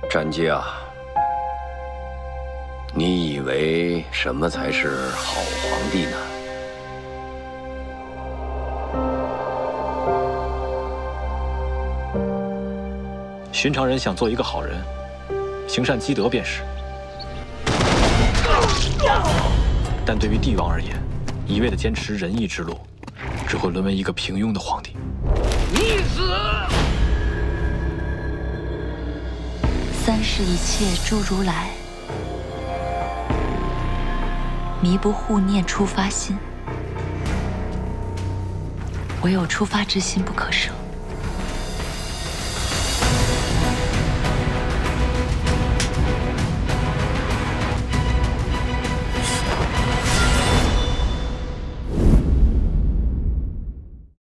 战机啊，你以为什么才是好皇帝呢？ 寻常人想做一个好人，行善积德便是。但对于帝王而言，一味地坚持仁义之路，只会沦为一个平庸的皇帝。 逆子！ 三世一切诸如来，迷不护念出发心，唯有出发之心不可舍。